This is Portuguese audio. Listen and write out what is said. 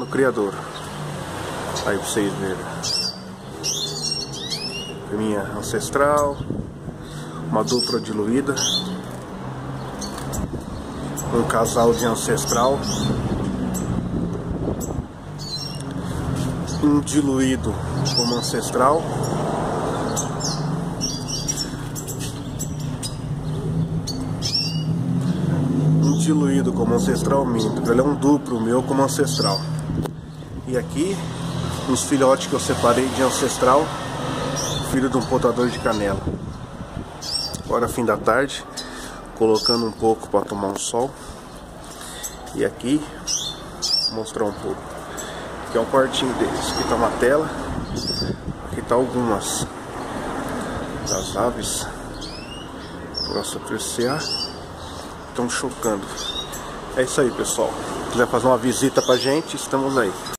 criador. Aí pra vocês verem. Minha ancestral, uma dupla diluída, um casal de ancestral, um diluído como ancestral, um diluído como ancestral minto, ele é um duplo meu como ancestral. E aqui uns filhotes que eu separei de ancestral, filho de um potador de canela. Agora fim da tarde, colocando um pouco para tomar um sol. E aqui vou mostrar um pouco. Aqui é um quartinho deles. Aqui tá uma tela. Aqui tá algumas das aves. Posso apreciar. Estão chocando. É isso aí, pessoal. Se quiser fazer uma visita pra gente, estamos aí.